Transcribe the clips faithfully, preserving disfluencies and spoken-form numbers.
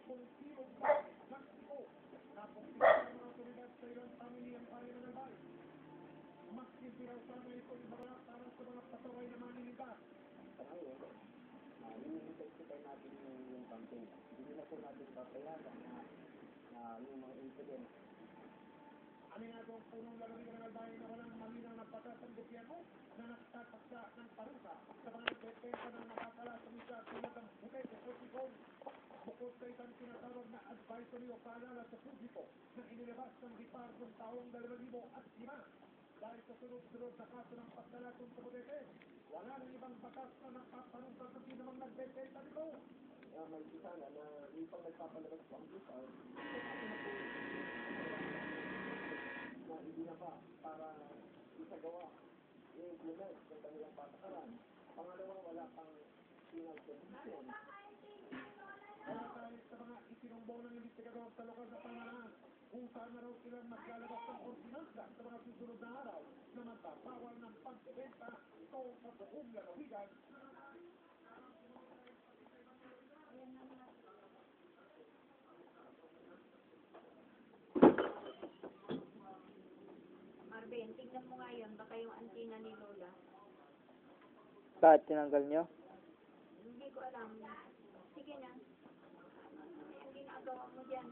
Marvin, tignan mo nga yun. Baka yung antina ni Lola. Bakit tinanggal nyo? Hindi ko alam. Sige na. Ang ginagawa mo dyan.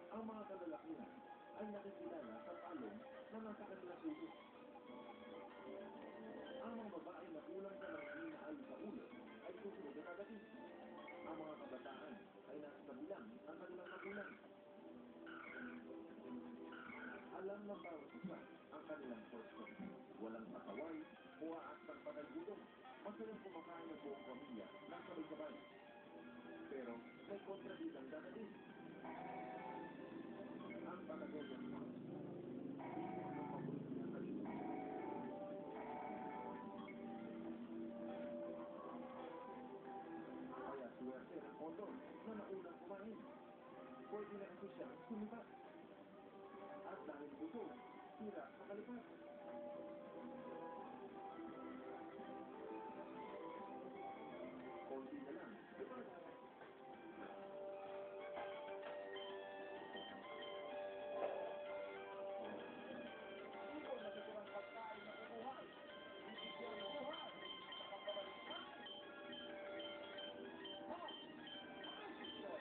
Ang mga kalalakihan ay nakikilala sa talong na nasa kanilang ulo. Ang mga babae na kulang sa mga hinaal sa ulo ay susunod na kagating. Ang mga kabataan ay nasa kabilang ang kanilang magulang. Alam ng bawat isa ang kanilang porso. Walang pasaway o aaksang patagulong. Masayang kumakain ng buong pamilya ng sabay-sabay. Pero may kontrabidang dadating. Ang Patagonia Park. Hindi ang paborito niyang kalimutan. Kaya suwerte ng kondor na naunang kumain. Pwede na kasi siyang sumipat. At dahil busog, hirap makalipat. Konti na lang, lipat. Dito natitirang pagkain na umuhay. Bibigyan ng buhay. Nakapabalikan. Ha! Bicycle!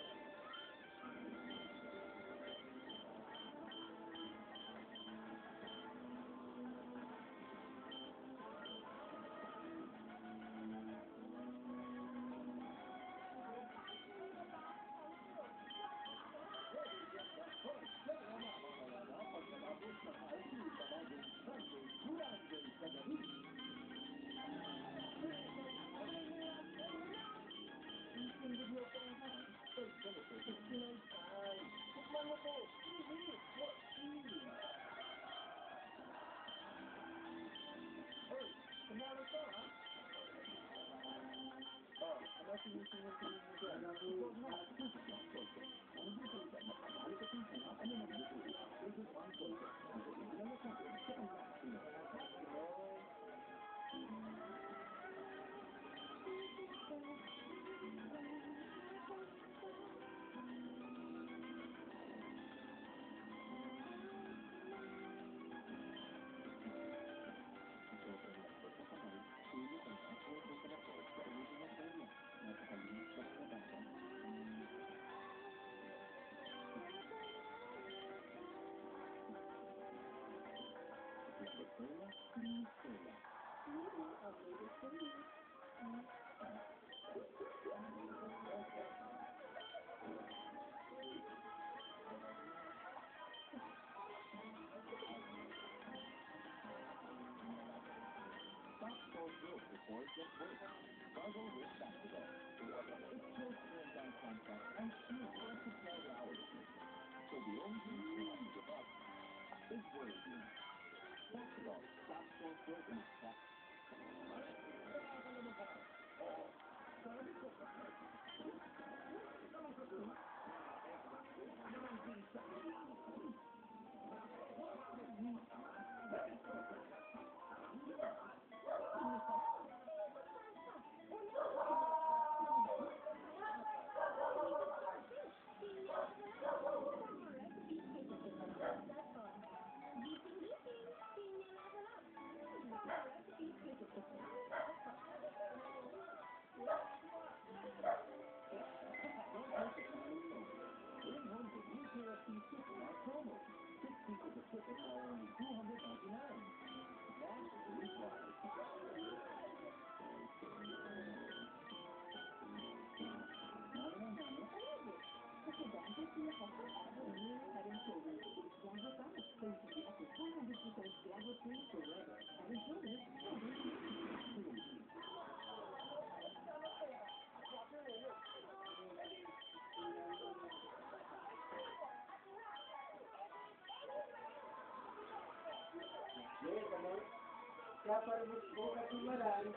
Kaya para bukas yung maral.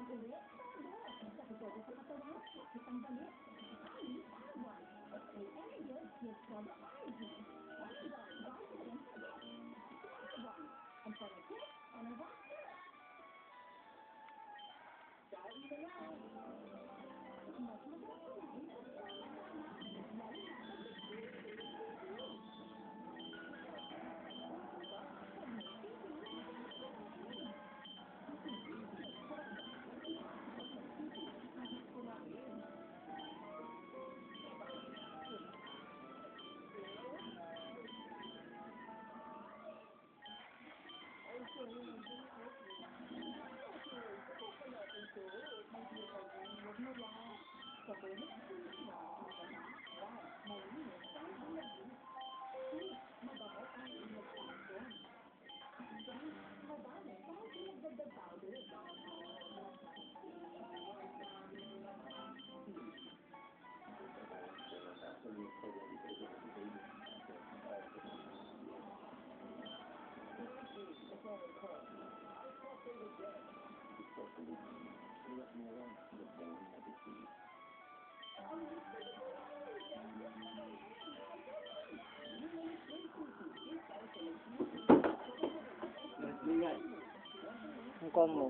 Ang combo.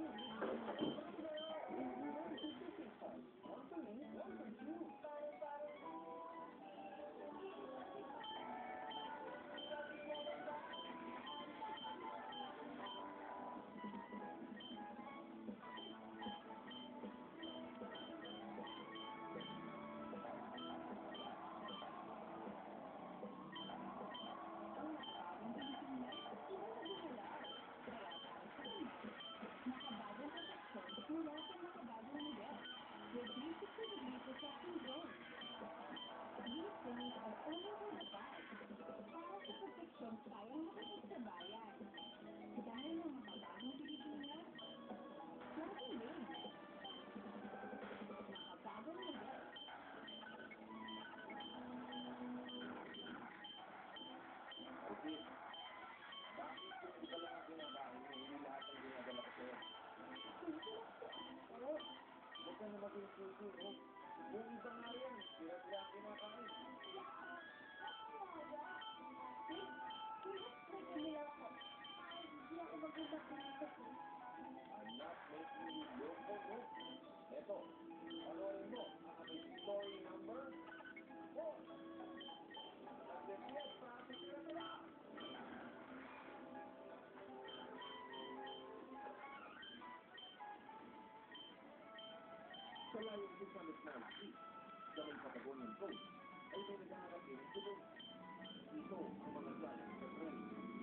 Sa layong six hundred miles east, sa may Patagonian coast, ay may naghahanap din ng tulog. Ito ang mga challenge sa train.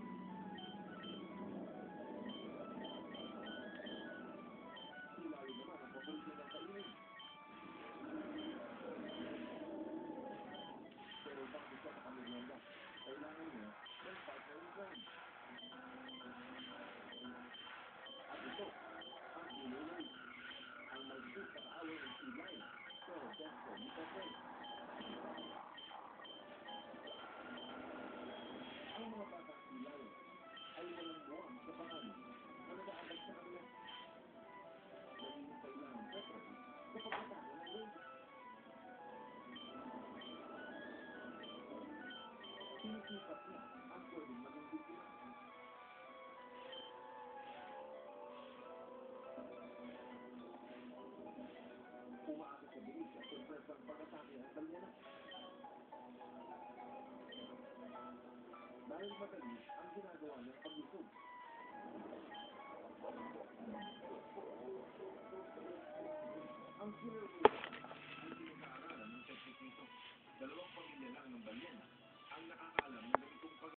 Silayo naman ang paborito ng kainin. Pero bago siya makamerienda, kailangan niya ng partner in crime. At ito, ang Iloy. Ang magiging kakaaway ng silayo, pero best friend ni Pepe. Ang mga batang silayo ay walang buwang sa bahan na nag-aabag sa kanila. Naghihintay lang ang Pepe sa pagkatago ng race. Sinisipat niya ang pwedeng maging biktima. Umaasa sa bilis at surpresang pag-atake ang Balyana. Dahil madali ang ginagawa niyang pag-usog. Ang killer whale ay pinag-aaralan ng teknik nito. Dalawang pamilya lang ng Balyana ang nakakaalam ng ganitong pag